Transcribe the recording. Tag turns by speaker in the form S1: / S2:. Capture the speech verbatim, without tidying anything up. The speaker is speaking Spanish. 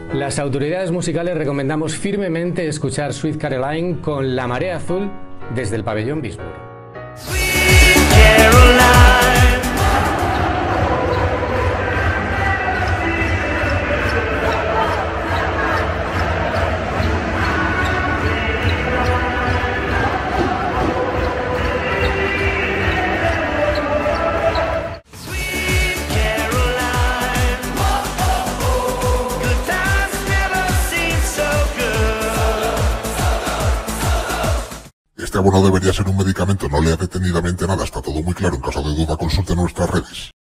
S1: Las autoridades musicales recomendamos firmemente escuchar Sweet Caroline con La Marea Azul desde el pabellón Bisburg.
S2: Este abono debería ser un medicamento, no lea detenidamente nada, está todo muy claro, en caso de duda consulte nuestras redes.